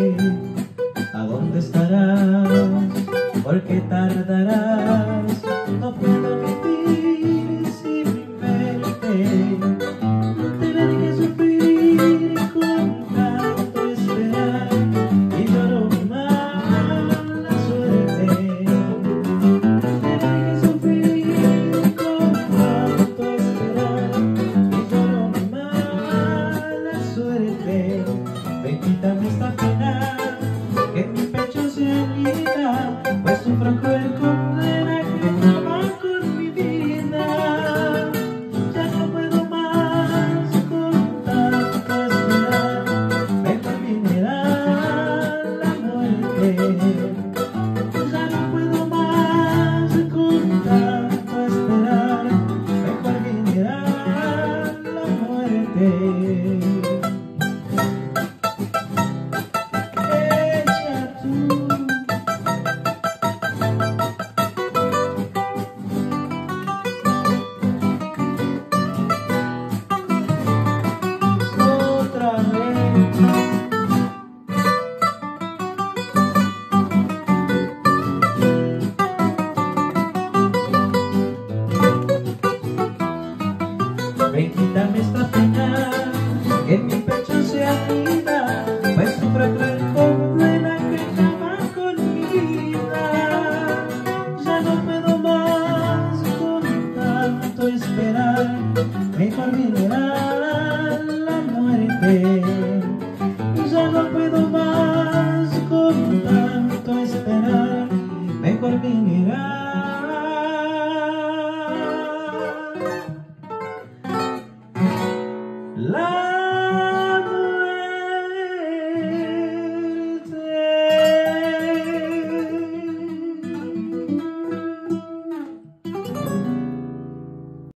¿A dónde estarás? ¿Por qué tardarás? No puedo vivir sin mi mente. Tener que sufrir con tanto esperar y lloro mi mala suerte. Tener que sufrir con tanto esperar y lloro mi mala suerte. Ven, quítame esta pena que en mi pecho se anida, pues sufro cruel condena que acaba con mi vida. Ya no puedo más con tanto esperar, mejor viniera la muerte. Ya no puedo más con tanto esperar, mejor viniera la muerte. Ven, quítame esta pena que en mi pecho se anida, pues sufro cruel condena que acaba con mi vida. Ya no puedo más con tanto esperar, mejor viniera la muerte. Ya no puedo más con tanto esperar, mejor viniera la